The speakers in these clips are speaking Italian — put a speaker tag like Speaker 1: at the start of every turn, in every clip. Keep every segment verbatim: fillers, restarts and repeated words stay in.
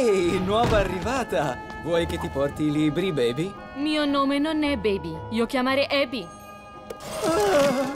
Speaker 1: Ehi, nuova arrivata! Vuoi che ti porti i libri, baby?
Speaker 2: Mio nome non è Baby. Io chiamare Abby.
Speaker 3: Ah,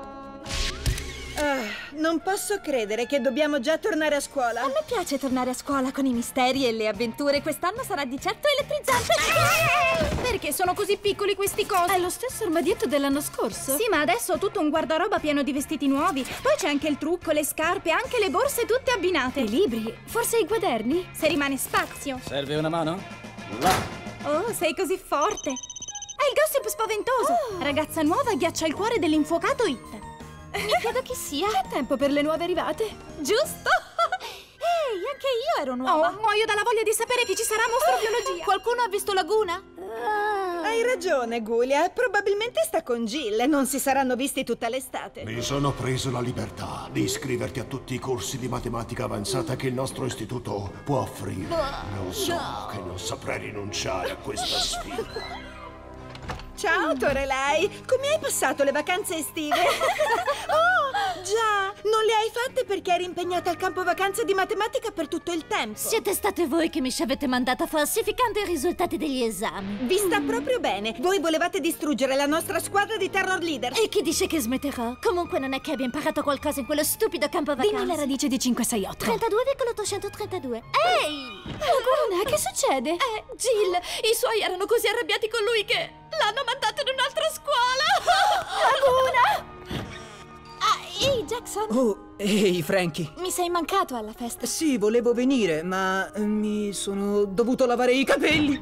Speaker 3: non posso credere che dobbiamo già tornare a scuola.
Speaker 4: A me piace tornare a scuola con i misteri e le avventure. Quest'anno sarà di certo elettrizzante.
Speaker 5: Perché sono così piccoli questi cosi?
Speaker 2: È lo stesso armadietto dell'anno scorso?
Speaker 5: Sì, ma adesso ho tutto un guardaroba pieno di vestiti nuovi. Poi c'è anche il trucco, le scarpe, anche le borse tutte abbinate.
Speaker 2: I libri? Forse i quaderni?
Speaker 5: Se rimane spazio.
Speaker 1: Serve una mano? Là!
Speaker 5: Oh, sei così forte. È il gossip spaventoso.
Speaker 4: Oh.
Speaker 5: Ragazza nuova ghiaccia il cuore dell'infuocato It.
Speaker 4: Mi chiedo chi sia.
Speaker 2: Che tempo per le nuove arrivate?
Speaker 4: Giusto? Ehi, anche io ero nuova.
Speaker 5: Oh, muoio dalla voglia di sapere chi ci sarà a mostrobiologia.
Speaker 4: Qualcuno ha visto Laguna?
Speaker 3: Hai ragione, Giulia. Probabilmente sta con Jill. Non si saranno visti tutta l'estate.
Speaker 6: Mi sono preso la libertà di iscriverti a tutti i corsi di matematica avanzata che il nostro istituto può offrire. Lo so che non saprei rinunciare a questa sfida.
Speaker 3: Ciao, Torelai. Come hai passato le vacanze estive? Oh, già. Non le hai fatte perché eri impegnata al campo vacanze di matematica per tutto il tempo.
Speaker 4: Siete state voi che mi ci avete mandata falsificando i risultati degli esami.
Speaker 3: Vi sta proprio bene. Voi volevate distruggere la nostra squadra di terror leader.
Speaker 4: E chi dice che smetterò? Comunque non è che abbia imparato qualcosa in quello stupido campo vacanze.
Speaker 2: Dimmi la radice di cinque sei otto.
Speaker 4: trentadue virgola ottocentotrentadue. Ehi!
Speaker 2: Laguna, che succede?
Speaker 5: Eh, Jill, i suoi erano così arrabbiati con lui che l'hanno mandato in un'altra scuola.
Speaker 4: Laguna! Ah, ehi, Jackson.
Speaker 1: Oh, ehi, Frankie.
Speaker 4: Mi sei mancato alla festa.
Speaker 1: Sì, volevo venire, ma eh, mi sono dovuto lavare i capelli.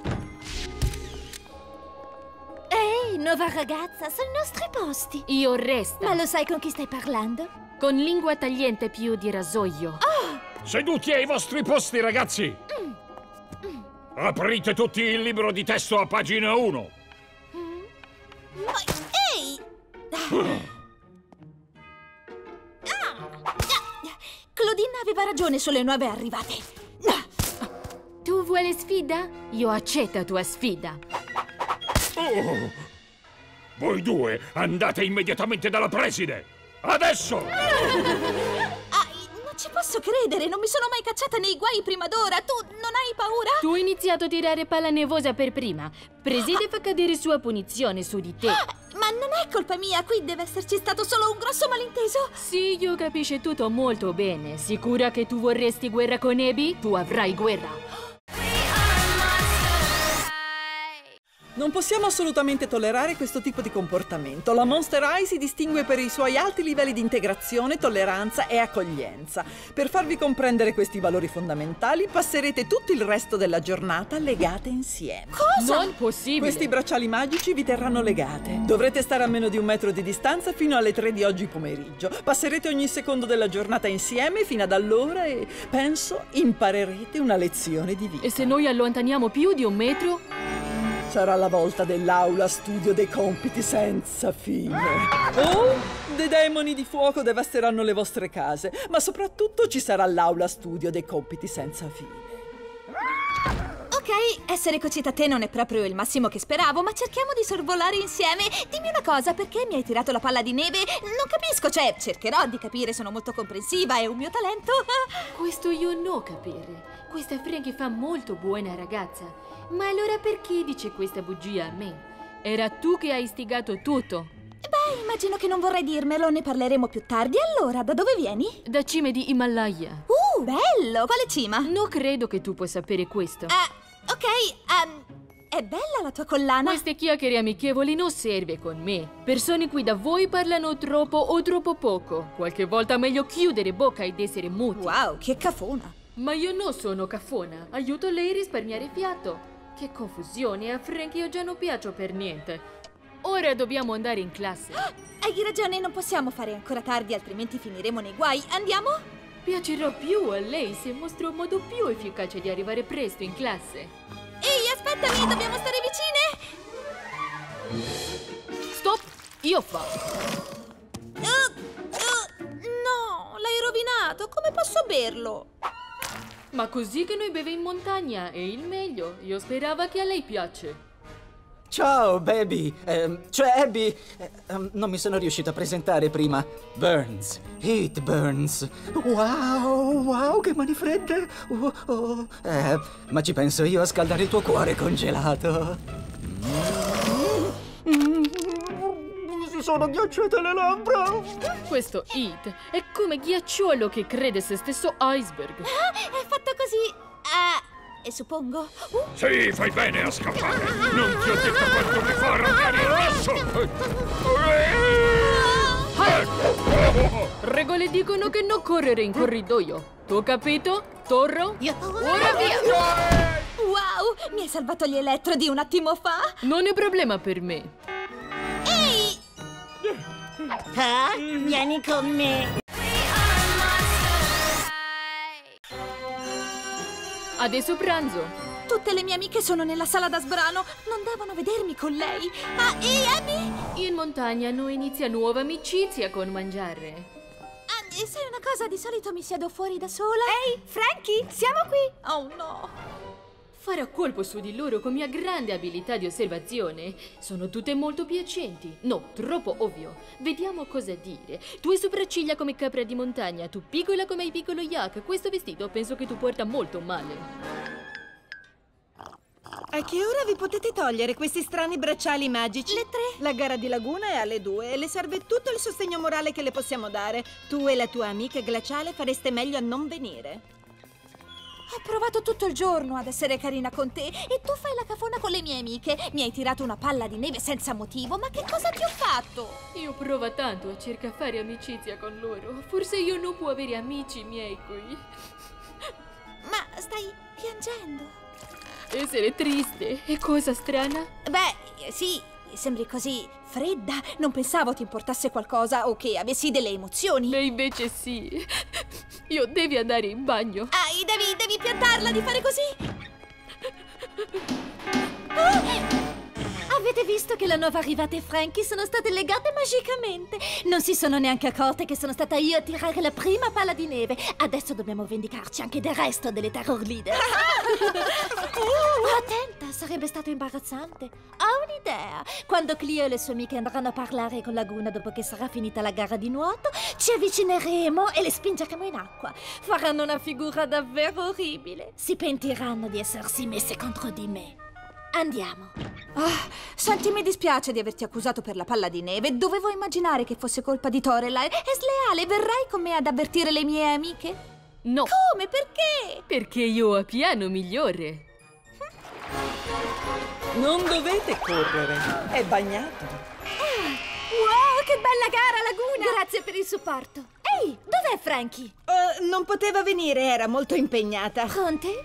Speaker 4: Ehi, nuova ragazza, sono i nostri posti.
Speaker 2: Io resta.
Speaker 4: Ma lo sai con chi stai parlando?
Speaker 2: Con lingua tagliente più di rasoio.
Speaker 7: Seduti ai vostri posti, ragazzi! Aprite tutti il libro di testo a pagina uno.
Speaker 4: Ehi! Claudine aveva ragione sulle nuove arrivate.
Speaker 2: Tu vuoi le sfida? Io accetto tua sfida.
Speaker 7: Oh. Voi due andate immediatamente dalla preside! Adesso!
Speaker 4: Ah, non ci posso credere, non mi sono mai cacciata nei guai prima d'ora. Tu non hai paura?
Speaker 2: Tu hai iniziato a tirare palla nevosa per prima. Preside fa cadere sua punizione su di te.
Speaker 4: Ma non è colpa mia, qui deve esserci stato solo un grosso malinteso.
Speaker 2: Sì, io capisco tutto molto bene. Sicura che tu vorresti guerra con Abby? Tu avrai guerra.
Speaker 8: Non possiamo assolutamente tollerare questo tipo di comportamento. La Monster High si distingue per i suoi alti livelli di integrazione, tolleranza e accoglienza. Per farvi comprendere questi valori fondamentali, passerete tutto il resto della giornata legate insieme.
Speaker 4: Cosa?
Speaker 2: Non possibile.
Speaker 8: Questi bracciali magici vi terranno legate. Dovrete stare a meno di un metro di distanza fino alle tre di oggi pomeriggio. Passerete ogni secondo della giornata insieme fino ad allora e, penso, imparerete una lezione di vita.
Speaker 2: E se noi allontaniamo più di un metro?
Speaker 8: Sarà la volta dell'aula studio dei compiti senza fine. Oh, dei demoni di fuoco devasteranno le vostre case, ma soprattutto ci sarà l'aula studio dei compiti senza fine.
Speaker 4: Ok, essere cucita a te non è proprio il massimo che speravo, ma cerchiamo di sorvolare insieme. Dimmi una cosa, perché mi hai tirato la palla di neve? Non capisco, cioè, cercherò di capire, sono molto comprensiva, è un mio talento.
Speaker 2: Questo io non capire. Questa Frankie fa molto buona ragazza. Ma allora perché dice questa bugia a me? Era tu che hai istigato tutto.
Speaker 4: Beh, immagino che non vorrai dirmelo, ne parleremo più tardi. Allora, da dove vieni?
Speaker 2: Da cime di Himalaya.
Speaker 4: Uh, bello! Quale cima?
Speaker 2: Non credo che tu puoi sapere questo.
Speaker 4: Uh, ok, um, è bella la tua collana?
Speaker 2: Queste chiacchiere amichevoli non serve con me. Persone qui da voi parlano troppo o troppo poco. Qualche volta è meglio chiudere bocca ed essere muti.
Speaker 4: Wow, che cafona.
Speaker 2: Ma io non sono cafona. Aiuto lei a risparmiare fiato. Che confusione, a Frankie io già non piaccio per niente. Ora dobbiamo andare in classe.
Speaker 4: Ah, hai ragione, non possiamo fare ancora tardi, altrimenti finiremo nei guai. Andiamo?
Speaker 2: Piacerò più a lei se mostro un modo più efficace di arrivare presto in classe.
Speaker 4: Ehi, aspettami, dobbiamo stare vicine.
Speaker 2: Stop, io fa.
Speaker 4: Uh, uh, no, l'hai rovinato, come posso berlo?
Speaker 2: Ma così che noi beve in montagna è il meglio. Io speravo che a lei piace.
Speaker 9: Ciao, baby. Eh, cioè, Abby, eh, um, non mi sono riuscito a presentare prima. Burns. Heat Burns. Wow, wow, che mani fredde. Oh, oh. Eh, ma ci penso io a scaldare il tuo cuore congelato. Mm. Si sono ghiacciate le labbra.
Speaker 2: Questo Heat è come ghiacciolo che crede se stesso iceberg.
Speaker 4: Ah, è fatto così. Ah, e suppongo. Uh.
Speaker 7: Sì, fai bene a scappare. Non ti ho detto quanto mi fa arrabbiare il rosso.
Speaker 2: Regole dicono che non correre in corridoio. Tu capito? Torro? Ora via!
Speaker 4: Wow, mi hai salvato gli elettrodi un attimo fa.
Speaker 2: Non è problema per me.
Speaker 4: Ehi!
Speaker 10: Ah, vieni con me.
Speaker 2: Adesso pranzo.
Speaker 4: Tutte le mie amiche sono nella sala da sbrano. Non devono vedermi con lei. Ah, ehi, Abby!
Speaker 2: In montagna noi inizia nuova amicizia con mangiare.
Speaker 4: Ah, sai una cosa? Di solito mi siedo fuori da sola.
Speaker 5: Ehi, Frankie, siamo qui!
Speaker 4: Oh no!
Speaker 2: Farò colpo su di loro con mia grande abilità di osservazione. Sono tutte molto piacenti. No, troppo ovvio. Vediamo cosa dire. Tue sopracciglia come capra di montagna, tu piccola come il piccolo yak. Questo vestito penso che tu porta molto male.
Speaker 3: A che ora vi potete togliere questi strani bracciali magici?
Speaker 4: Le tre.
Speaker 3: La gara di laguna è alle due e le serve tutto il sostegno morale che le possiamo dare. Tu e la tua amica glaciale fareste meglio a non venire.
Speaker 4: Ho provato tutto il giorno ad essere carina con te e tu fai la cafona con le mie amiche. Mi hai tirato una palla di neve senza motivo, ma che cosa ti ho fatto?
Speaker 2: Io provo tanto a cercare fare amicizia con loro. Forse io non può avere amici miei qui.
Speaker 4: Ma stai piangendo?
Speaker 2: Essere triste è cosa strana?
Speaker 4: Beh, sì, sembri così fredda. Non pensavo ti importasse qualcosa o che avessi delle emozioni.
Speaker 2: E invece sì. Io devi andare in bagno.
Speaker 4: Ah, devi, devi piantarla di fare così? Ah! Avete visto che la nuova arrivata e Frankie sono state legate magicamente? Non si sono neanche accorte che sono stata io a tirare la prima palla di neve. Adesso dobbiamo vendicarci anche del resto delle terror leader. Attenta, sarebbe stato imbarazzante. Ho un'idea. Quando Clio e le sue amiche andranno a parlare con Laguna dopo che sarà finita la gara di nuoto, ci avvicineremo e le spingeremo in acqua. Faranno una figura davvero orribile. Si pentiranno di essersi messe contro di me. Andiamo. Ah, senti, mi dispiace di averti accusato per la palla di neve. Dovevo immaginare che fosse colpa di Torelai. È sleale, verrai con me ad avvertire le mie amiche?
Speaker 2: No.
Speaker 4: Come? Perché?
Speaker 2: Perché io ho piano migliore.
Speaker 8: Non dovete correre, è bagnato.
Speaker 4: Ah, wow, che bella gara, Laguna! Grazie per il supporto. Ehi, dov'è Frankie?
Speaker 3: Uh, non poteva venire, era molto impegnata.
Speaker 4: Con te?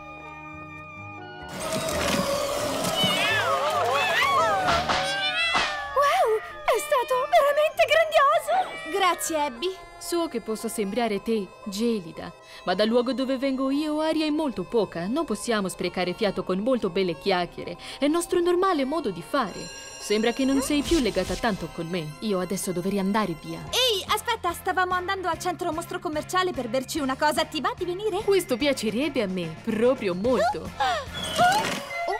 Speaker 4: È stato veramente grandioso! Grazie, Abby.
Speaker 2: So che posso sembrare te, gelida, ma dal luogo dove vengo io aria è molto poca. Non possiamo sprecare fiato con molto belle chiacchiere. È il nostro normale modo di fare. Sembra che non sei più legata tanto con me. Io adesso dovrei andare via.
Speaker 4: Ehi, aspetta, stavamo andando al centro mostro commerciale per berci una cosa. Ti va di venire?
Speaker 2: Questo piacerebbe a me, proprio molto.
Speaker 4: Oh.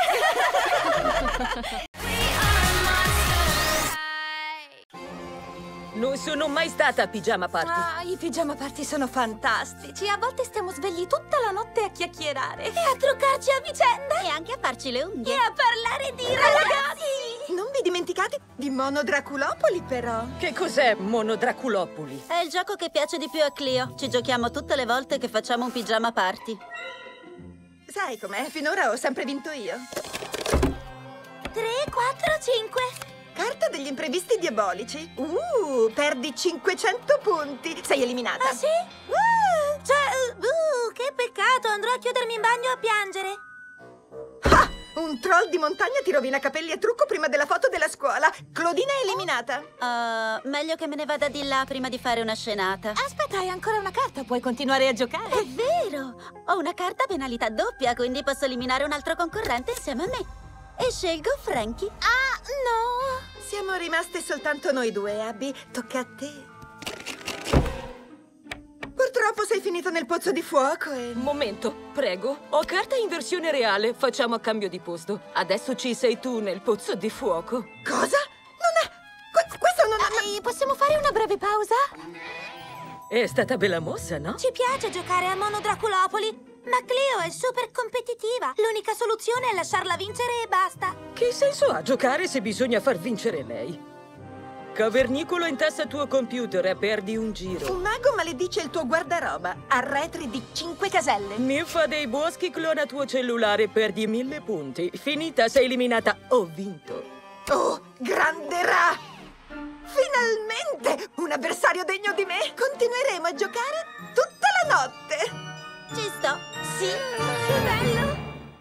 Speaker 10: Non sono mai stata a pigiama party.
Speaker 4: Ah, i pigiama party sono fantastici. A volte stiamo svegli tutta la notte a chiacchierare e a truccarci a vicenda.
Speaker 10: E anche a farci le unghie.
Speaker 4: E a parlare di ragazzi.
Speaker 3: Non vi dimenticate di Monodraculopoli, però.
Speaker 10: Che cos'è Monodraculopoli?
Speaker 11: È il gioco che piace di più a Clio. Ci giochiamo tutte le volte che facciamo un pigiama party.
Speaker 3: Sai com'è? Finora ho sempre vinto io.
Speaker 4: tre, quattro, cinque.
Speaker 3: Carta degli imprevisti diabolici. Uh, perdi cinquecento punti. Sei eliminata.
Speaker 4: Ah, sì? Uh, cioè, uh, che peccato. Andrò a chiudermi in bagno a piangere.
Speaker 3: Ah! Un troll di montagna ti rovina capelli e trucco prima della foto della scuola. Claudina è eliminata.
Speaker 11: Uh, meglio che me ne vada di là prima di fare una scenata.
Speaker 4: Aspetta, hai ancora una carta. Puoi continuare a giocare.
Speaker 11: È vero. Ho una carta penalità doppia, quindi posso eliminare un altro concorrente insieme a me. E scelgo Frankie.
Speaker 4: Ah, no!
Speaker 3: Siamo rimaste soltanto noi due, Abby. Tocca a te. Purtroppo sei finito nel pozzo di fuoco e...
Speaker 10: Momento, prego. Ho carta in versione reale. Facciamo a cambio di posto. Adesso ci sei tu nel pozzo di fuoco.
Speaker 3: Cosa? Non è... Que- questo non è...
Speaker 11: Ehi, possiamo fare una breve pausa?
Speaker 10: È stata bella mossa, no?
Speaker 11: Ci piace giocare a Mono Draculopoli, ma Cleo è super competitiva. L'unica soluzione è lasciarla vincere e basta.
Speaker 10: Che senso ha giocare se bisogna far vincere lei? Cavernicolo in testa al tuo computer e perdi un giro.
Speaker 3: Un mago maledice il tuo guardaroba. Arretri di cinque caselle.
Speaker 10: Ninfa dei boschi clona tuo cellulare e perdi mille punti. Finita, sei eliminata. Ho vinto.
Speaker 3: Oh, grande Ra! Finalmente! Un avversario degno di me! Continueremo a giocare tutta la notte!
Speaker 11: Ci sto. Sì, che bello!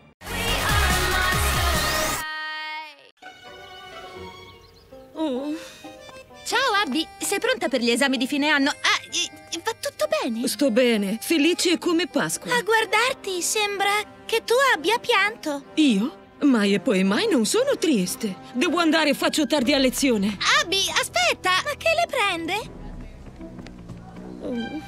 Speaker 4: Oh. Ciao Abby, sei pronta per gli esami di fine anno? Ah, eh, va tutto bene?
Speaker 10: Sto bene, felice come Pasqua.
Speaker 11: A guardarti sembra che tu abbia pianto.
Speaker 10: Io? Mai e poi mai non sono triste. Devo andare, faccio tardi a lezione.
Speaker 11: Abby, aspetta! Ma che le prende?
Speaker 10: Oh.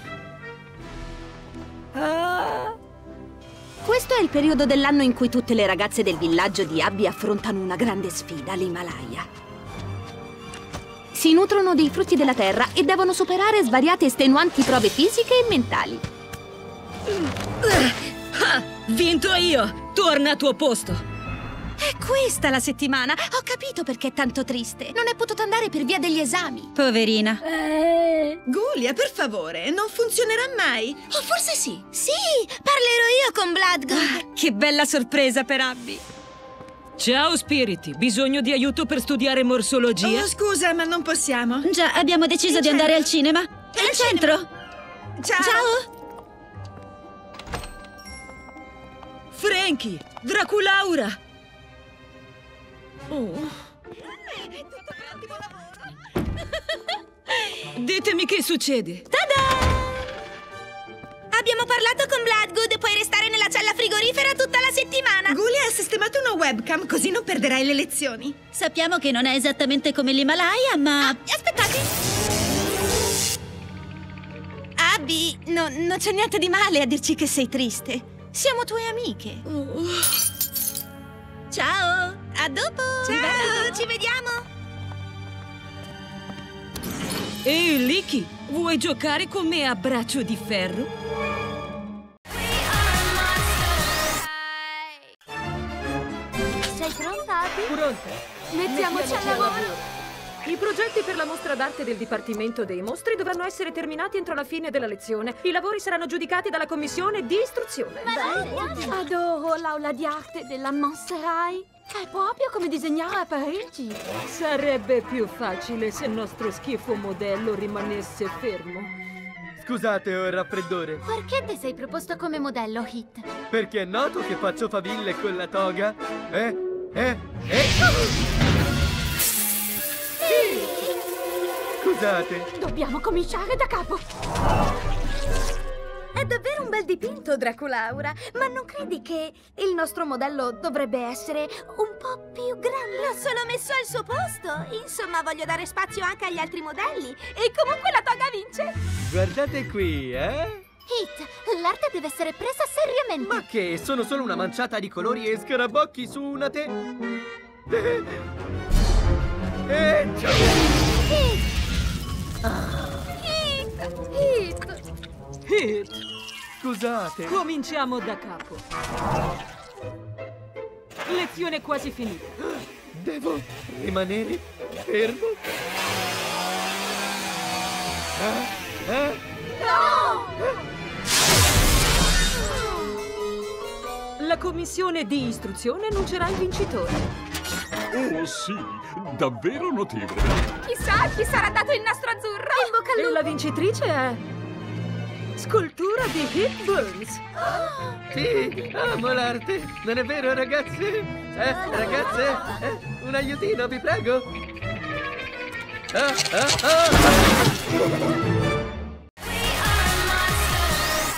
Speaker 10: Ah.
Speaker 4: Questo è il periodo dell'anno in cui tutte le ragazze del villaggio di Abby affrontano una grande sfida, l'Himalaya. Si nutrono dei frutti della terra e devono superare svariate estenuanti prove fisiche e mentali.
Speaker 10: Ah, vinto io! Torna al tuo posto!
Speaker 4: È questa la settimana! Ho capito perché è tanto triste. Non è potuto andare per via degli esami. Poverina.
Speaker 3: Eh... Gulia, per favore, non funzionerà mai.
Speaker 11: O forse sì. Sì, parlerò io con Bloodgood.
Speaker 4: Ah, che bella sorpresa per Abby.
Speaker 10: Ciao spiriti, bisogno di aiuto per studiare morsologia?
Speaker 3: Oh, scusa, ma non possiamo.
Speaker 4: Già, abbiamo deciso
Speaker 3: In
Speaker 4: di
Speaker 3: centro.
Speaker 4: andare al cinema.
Speaker 3: In
Speaker 4: Al centro.
Speaker 3: Ciao.
Speaker 4: Ciao.
Speaker 10: Frankie, Draculaura. Oh. Ditemi che succede.
Speaker 11: Tada! Abbiamo parlato con Bloodgood, puoi restare nella cella frigorifera tutta la settimana.
Speaker 3: Gulia ha sistemato una webcam, così non perderai le lezioni.
Speaker 11: Sappiamo che non è esattamente come l'Himalaya, ma... Ah, aspettate!
Speaker 4: Abby, no, non c'è niente di male a dirci che sei triste. Siamo tue amiche.
Speaker 10: Oh.
Speaker 11: Ciao! A dopo! Ciao! Ci vediamo!
Speaker 10: Ehi, Licky, vuoi giocare con me a braccio di ferro?
Speaker 11: Sei pronta, Abby?
Speaker 10: Pronta?
Speaker 11: Mettiamoci al lavoro!
Speaker 12: I progetti per la mostra d'arte del Dipartimento dei Mostri dovranno essere terminati entro la fine della lezione. I lavori saranno giudicati dalla commissione di istruzione.
Speaker 13: Adoro l'aula di arte della Monster High. È proprio come disegnare a Parigi.
Speaker 12: Sarebbe più facile se il nostro schifo modello rimanesse fermo.
Speaker 14: Scusate, ho il raffreddore.
Speaker 13: Perché ti sei proposto come modello, Hit?
Speaker 14: Perché è noto che faccio faville con la toga? Eh? Eh? Eh? Scusate.
Speaker 13: Dobbiamo cominciare da capo.
Speaker 5: È davvero un bel dipinto, Draculaura. Ma non credi che il nostro modello dovrebbe essere un po' più grande?
Speaker 11: L'ho solo messo al suo posto. Insomma, voglio dare spazio anche agli altri modelli. E comunque la toga vince.
Speaker 14: Guardate qui, eh?
Speaker 13: Hit, l'arte deve essere presa seriamente.
Speaker 14: Ma che? Sono solo una manciata di colori e scarabocchi su una te... Eh, eh,
Speaker 13: Hit! Hit! Hit!
Speaker 10: Hit!
Speaker 14: Scusate.
Speaker 12: Cominciamo da capo. Lezione quasi finita.
Speaker 14: Devo rimanere fermo? Eh? Eh?
Speaker 13: No!
Speaker 12: La commissione di istruzione annuncerà il vincitore.
Speaker 7: Oh sì, davvero notevole.
Speaker 5: Chissà chi sarà dato il nastro azzurro!
Speaker 13: In bocca al lupo!
Speaker 12: E la vincitrice è... scultura di Hit Burns.
Speaker 14: Sì, amo l'arte. Non è vero, ragazze? Eh, ragazze? Eh, un aiutino, vi prego. Ah, ah, ah.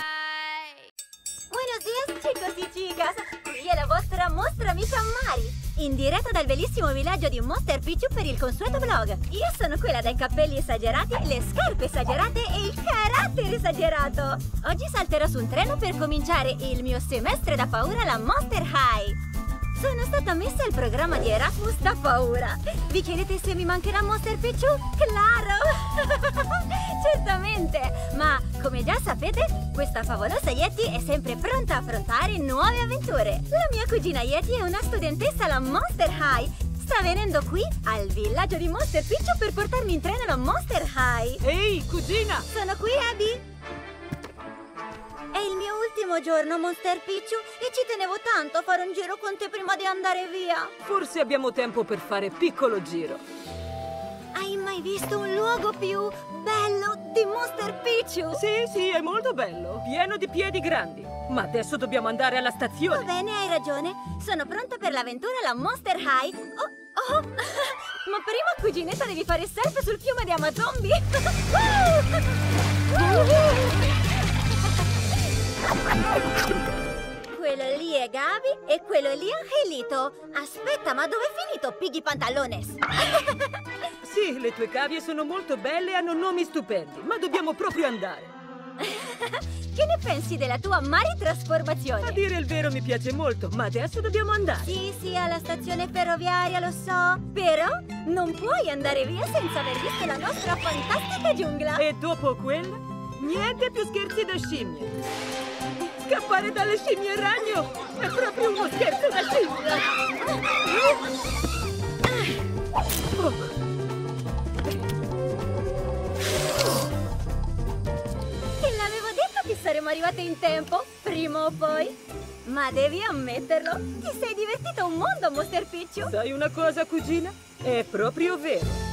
Speaker 11: Buenos días, chicos y chicas. Qui è la vostra mostra Amica Mari. in diretta dal bellissimo villaggio di Monster Picchu per il consueto vlog. Io sono quella dai capelli esagerati, le scarpe esagerate e il carattere esagerato. Oggi salterò su un treno per cominciare il mio semestre da paura alla Monster High. Sono stata messa al programma di Erasmus da paura. Vi chiedete se mi mancherà Monster Picchu? Claro! Certamente! Ma, come già sapete, questa favolosa Yeti è sempre pronta a affrontare nuove avventure. La mia cugina Yeti è una studentessa alla Monster High. Sta venendo qui, al villaggio di Monster Picchu, per portarmi in treno alla Monster High.
Speaker 10: Ehi, cugina!
Speaker 11: Sono qui, Abby! È il mio ultimo giorno, Monster Picchu, e ci tenevo tanto a fare un giro con te prima di andare via.
Speaker 10: Forse abbiamo tempo per fare piccolo giro.
Speaker 11: Hai mai visto un luogo più bello di Monster Picchu?
Speaker 10: Sì, sì, è molto bello. Pieno di piedi grandi. Ma adesso dobbiamo andare alla stazione.
Speaker 11: Va bene, hai ragione. Sono pronta per l'avventura alla Monster High. Oh, oh! Ma prima, cuginetta, devi fare surf sul fiume di Amazombi. Quello lì è Gabi e quello lì è Angelito. Aspetta, ma dove è finito Piggy Pantalones?
Speaker 10: Sì, le tue cavie sono molto belle e hanno nomi stupendi, ma dobbiamo proprio andare.
Speaker 11: Che ne pensi della tua Mari trasformazione?
Speaker 10: A dire il vero mi piace molto, ma adesso dobbiamo andare.
Speaker 11: Sì, sì, alla stazione ferroviaria, lo so. Però non puoi andare via senza aver visto la nostra fantastica giungla.
Speaker 10: E dopo quella, niente più scherzi da scimmie. Scappare dalle scimmie ragno è proprio uno scherzo da scimmia. Oh.
Speaker 11: Te l'avevo detto che saremmo arrivate in tempo, prima o poi. Ma devi ammetterlo, ti sei divertito un mondo, Monster Picchu.
Speaker 10: Sai una cosa, cugina? È proprio vero.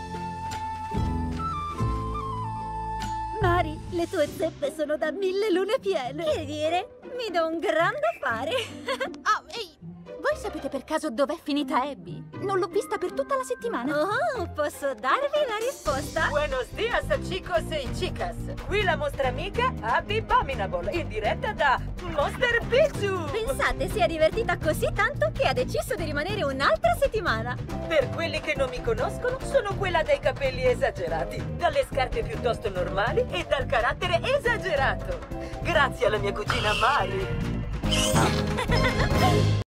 Speaker 11: Mari, le tue zeppe sono da mille lune piene. Che dire? Mi do un grande affare.
Speaker 4: Oh, ehi, voi sapete per caso dov'è finita Abby? Non l'ho vista per tutta la settimana.
Speaker 11: Oh, posso darvi la risposta?
Speaker 10: Buenos dias, chicos e chicas. Qui la vostra amica Abby Abominable, in diretta da Monster Picchu.
Speaker 11: Pensate, si è divertita così tanto che ha deciso di rimanere un'altra settimana.
Speaker 10: Per quelli che non mi conoscono, sono quella dai capelli esagerati, dalle scarpe piuttosto normali e dal carattere esagerato. Grazie alla mia cugina Mari.